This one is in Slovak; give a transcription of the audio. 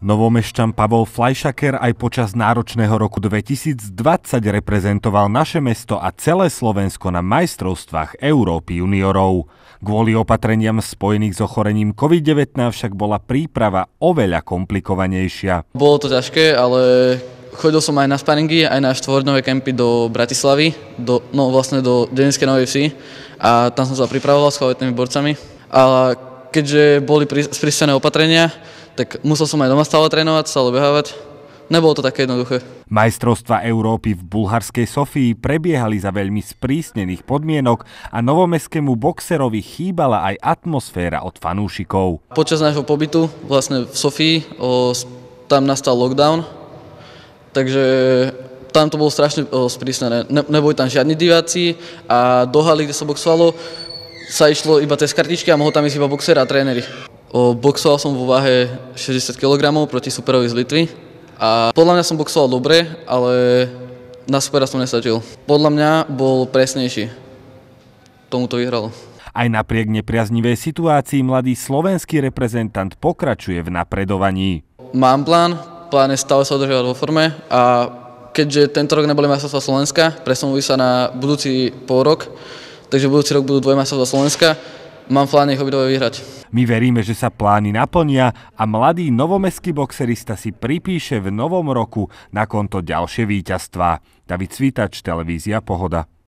Novomešťan Pavol Flajšaker aj počas náročného roku 2020 reprezentoval naše mesto a celé Slovensko na majstrovstvách Európy juniorov. Kvôli opatreniam spojených s ochorením COVID-19 však bola príprava oveľa komplikovanejšia. Bolo to ťažké, ale chodil som aj na sparingy, aj na štvorňové kempy do Bratislavy, do Devinskej Novej Vsi a tam som sa pripravoval s kvalitnými borcami. A keďže boli sprísnené opatrenia, tak musel som aj doma stále trénovať, stále behávať. Nebolo to také jednoduché. Majstrovstvá Európy v bulharskej Sofii prebiehali za veľmi sprísnených podmienok a novomestskému boxerovi chýbala aj atmosféra od fanúšikov. Počas nášho pobytu vlastne v Sofii tam nastal lockdown, takže tam to bolo strašne sprísnené. Neboli tam žiadni diváci a do haly, kde sa boxovalo, sa išlo iba cez kartičky a mohol tam ísť iba boxer a tréneri. Boxoval som vo váhe 60 kg proti superovi z Litvy a podľa mňa som boxoval dobre, ale na supera som nestačil. Podľa mňa bol presnejší. Tomu to vyhralo. Aj napriek nepriaznivej situácii mladý slovenský reprezentant pokračuje v napredovaní. Mám plán je stále sa udržovať vo forme a keďže tento rok neboli majstrovstvá Slovenska, presunuli sa na budúci pôrok, takže budúci rok budú dvojmajstrovstvá Slovenska. Mám v pláne ich obidve vyhrať. My veríme, že sa plány naplnia a mladý novomestský boxerista si pripíše v novom roku na konto ďalšie víťazstvá. David Svitač, televízia Pohoda.